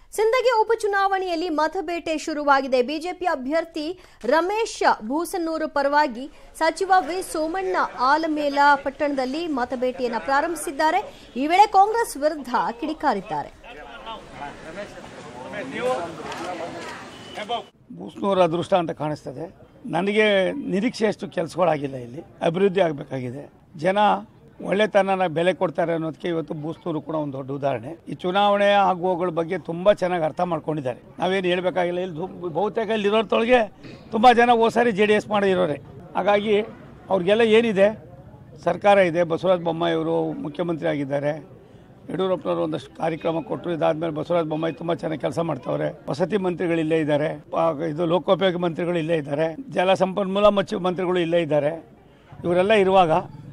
ಸಿಂದಗಿ ಉಪಚುನಾವಣೆಯಲ್ಲಿ ಮತಬೇಟೆ ಶುರುವಾಗಿದೆ. ಬಿಜೆಪಿ ಅಭ್ಯರ್ಥಿ ರಮೇಶ್ ಭೂಸನ್ನೂರು ಪರವಾಗಿ ಸಚಿವ ವಿ ಸೋಮಣ್ಣ ಆಲಮೇಲ ಪಟ್ಟಣದಲ್ಲಿ ಮತಬೇಟೆಯನ್ನು ಪ್ರಾರಂಭಿಸಿದ್ದಾರೆ. ಈ ವೇಳೆ ಕಾಂಗ್ರೆಸ್ ವಿರುದ್ಧ ಕಿಡಿಕಾರಿದ್ದಾರೆ. ಭೂಸನ್ನೂರು ಅದೃಷ್ಟ ಅಂತ ಕಾಣಿಸ್ತದೆ. ನನಗೆ ನಿರೀಕ್ಷೆಯಷ್ಟು ಕೆಲಸಗಳಾಗಿಲ್ಲ. ಇಲ್ಲಿ ಅಭಿವೃದ್ಧಿ ಆಗಬೇಕಾಗಿದೆ. ಜನ ಒಳ್ಳೆತನನ ಬೆಲೆ ಕೊಡ್ತಾರೆ ಅನ್ನೋದಕ್ಕೆ ಇವತ್ತು ಭೂಸನ್ನೂರು ಕೂಡ ಒಂದು ದೊಡ್ಡ ಉದಾಹರಣೆ. ಈ ಚುನಾವಣೆ ಆಗುವಗಳ ಬಗ್ಗೆ ತುಂಬ ಚೆನ್ನಾಗಿ ಅರ್ಥ ಮಾಡ್ಕೊಂಡಿದ್ದಾರೆ. ನಾವೇನು ಹೇಳಬೇಕಾಗಿಲ್ಲ. ಇಲ್ಲಿ ಬಹುತೇಕ ಇಲ್ಲಿರೋರ್ತೊಳಗೆ ತುಂಬ ಜನ ಹೋದ್ಸಾರಿ JDS ಮಾಡಿರೋರೆ. ಹಾಗಾಗಿ ಅವ್ರಿಗೆಲ್ಲ ಏನಿದೆ, ಸರ್ಕಾರ ಇದೆ, ಬಸವರಾಜ ಬೊಮ್ಮಾಯಿ ಅವರು ಮುಖ್ಯಮಂತ್ರಿ ಆಗಿದ್ದಾರೆ, ಯಡಿಯೂರಪ್ಪನವರು ಒಂದಷ್ಟು ಕಾರ್ಯಕ್ರಮ ಕೊಟ್ಟರು. ಇದಾದ್ಮೇಲೆ ಬಸವರಾಜ ಬೊಮ್ಮಾಯಿ ತುಂಬ ಚೆನ್ನಾಗಿ ಕೆಲಸ ಮಾಡ್ತಾವ್ರೆ. ವಸತಿ ಮಂತ್ರಿಗಳು ಇಲ್ಲೇ ಇದ್ದಾರೆ, ಇದು ಲೋಕೋಪಯೋಗಿ ಮಂತ್ರಿಗಳು ಇಲ್ಲೇ ಇದ್ದಾರೆ, ಜಲ ಸಂಪನ್ಮೂಲ ಮಂತ್ರಿಗಳು ಇಲ್ಲೇ ಇದ್ದಾರೆ. ಇವರೆಲ್ಲ ಇರುವಾಗ